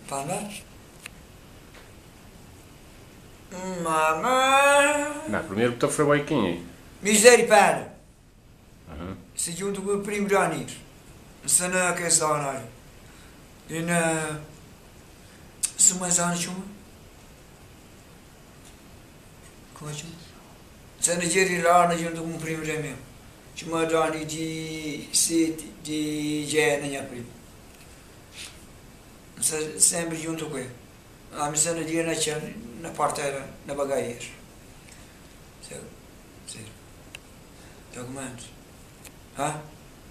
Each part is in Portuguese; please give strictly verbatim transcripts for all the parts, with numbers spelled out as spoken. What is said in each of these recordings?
Fala. Mamãe. Não, primeiro botou foi bem quem Miseripede. é. Se junto com o primo Danir. Se não quer saber. E na. Se mais anos chama. Como é que chama? Se não quer lá na junto com o primo Danir. Chama Dani de. Se de. Já na minha prima. Sempre junto com ele. A missa no dia na na porteira, na bagageira. Sério? Sério. Documentos. Hã?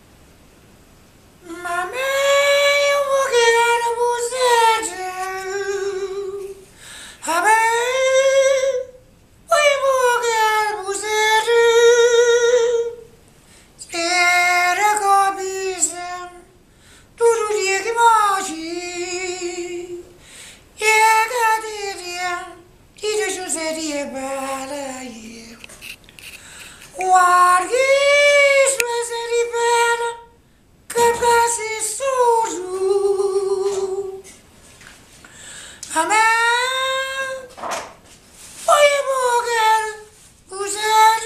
Mamãe, eu vou querer você. Amém. Eu vou querer você. Era camisa. Tudo dia que morre. Seria para eu. O arguis seria para capaz surdo. Amém. Oi, mulher, usar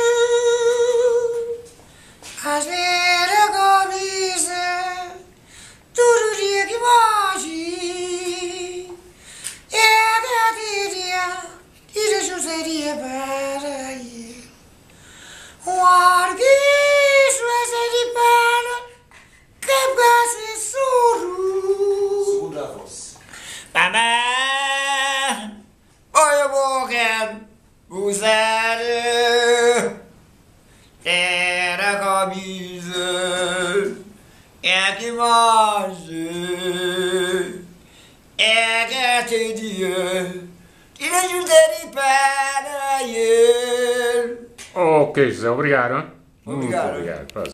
as ver camisa todo dia que morre. Seria para eu. Um arguis seria para capaz surdo. Segunda voz. Mamãe, oi, eu vou querer usar era camisa é que mais é que te dia. E não ajudarei para ele. Ok, José, obrigado. Hein? Obrigado. Muito obrigado.